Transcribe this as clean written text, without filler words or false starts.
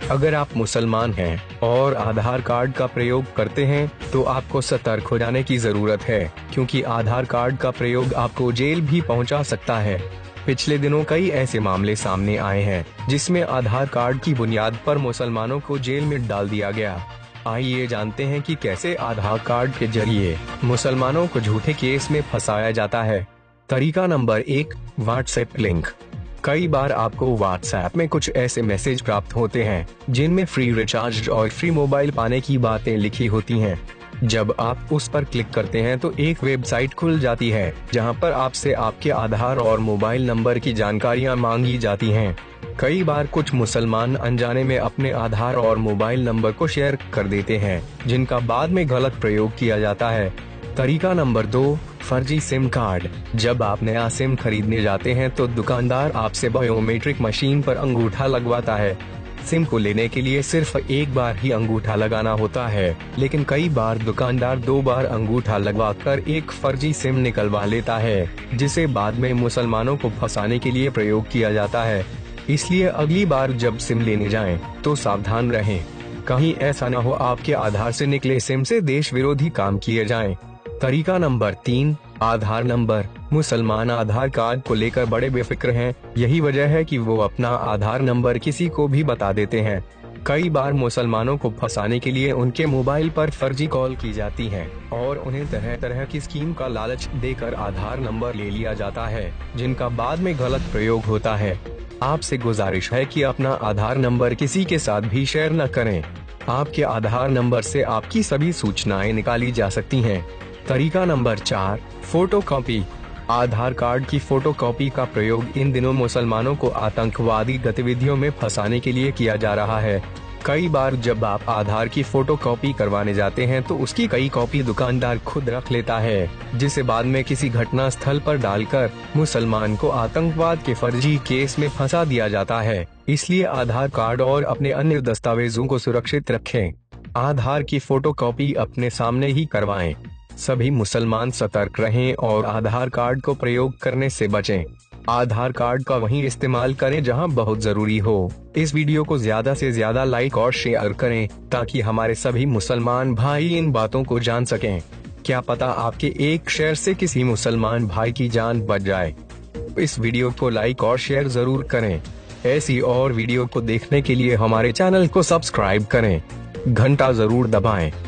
अगर आप मुसलमान हैं और आधार कार्ड का प्रयोग करते हैं तो आपको सतर्क हो जाने की जरूरत है, क्योंकि आधार कार्ड का प्रयोग आपको जेल भी पहुंचा सकता है। पिछले दिनों कई ऐसे मामले सामने आए हैं जिसमें आधार कार्ड की बुनियाद पर मुसलमानों को जेल में डाल दिया गया। आइए जानते हैं कि कैसे आधार कार्ड के जरिए मुसलमानों को झूठे केस में फंसाया जाता है। तरीका नंबर 1, व्हाट्सएप लिंक। कई बार आपको व्हाट्सएप में कुछ ऐसे मैसेज प्राप्त होते हैं जिनमें फ्री रिचार्ज और फ्री मोबाइल पाने की बातें लिखी होती हैं। जब आप उस पर क्लिक करते हैं तो एक वेबसाइट खुल जाती है जहां पर आपसे आपके आधार और मोबाइल नंबर की जानकारियां मांगी जाती हैं। कई बार कुछ मुसलमान अनजाने में अपने आधार और मोबाइल नंबर को शेयर कर देते हैं, जिनका बाद में गलत प्रयोग किया जाता है। तरीका नंबर 2, फर्जी सिम कार्ड। जब आप नया सिम खरीदने जाते हैं तो दुकानदार आपसे बायोमेट्रिक मशीन पर अंगूठा लगवाता है। सिम को लेने के लिए सिर्फ एक बार ही अंगूठा लगाना होता है, लेकिन कई बार दुकानदार 2 बार अंगूठा लगवाकर एक फर्जी सिम निकलवा लेता है, जिसे बाद में मुसलमानों को फंसाने के लिए प्रयोग किया जाता है। इसलिए अगली बार जब सिम लेने जाएं, तो सावधान रहें। कहीं ऐसा न हो आपके आधार से निकले सिम से देश विरोधी काम किए जाएं। तरीका नंबर 3, आधार नंबर। मुसलमान आधार कार्ड को लेकर बड़े बेफिक्र हैं। यही वजह है कि वो अपना आधार नंबर किसी को भी बता देते हैं। कई बार मुसलमानों को फंसाने के लिए उनके मोबाइल पर फर्जी कॉल की जाती है और उन्हें तरह तरह की स्कीम का लालच देकर आधार नंबर ले लिया जाता है, जिनका बाद में गलत प्रयोग होता है। आपसे गुजारिश है कि अपना आधार नंबर किसी के साथ भी शेयर न करें। आपके आधार नंबर से आपकी सभी सूचनाएं निकाली जा सकती हैं। तरीका नंबर 4, फोटोकॉपी। आधार कार्ड की फोटोकॉपी का प्रयोग इन दिनों मुसलमानों को आतंकवादी गतिविधियों में फंसाने के लिए किया जा रहा है। कई बार जब आप आधार की फोटोकॉपी करवाने जाते हैं तो उसकी कई कॉपी दुकानदार खुद रख लेता है, जिसे बाद में किसी घटना स्थल पर डालकर मुसलमान को आतंकवाद के फर्जी केस में फंसा दिया जाता है। इसलिए आधार कार्ड और अपने अन्य दस्तावेजों को सुरक्षित रखें। आधार की फोटोकॉपी अपने सामने ही करवाएं। सभी मुसलमान सतर्क रहें और आधार कार्ड को प्रयोग करने से बचें। आधार कार्ड का वहीं इस्तेमाल करें जहां बहुत जरूरी हो। इस वीडियो को ज्यादा से ज्यादा लाइक और शेयर करें ताकि हमारे सभी मुसलमान भाई इन बातों को जान सकें। क्या पता आपके एक शेयर से किसी मुसलमान भाई की जान बच जाए। इस वीडियो को लाइक और शेयर जरूर करें। ऐसी और वीडियो को देखने के लिए हमारे चैनल को सब्सक्राइब करें, घंटा जरूर दबाएं।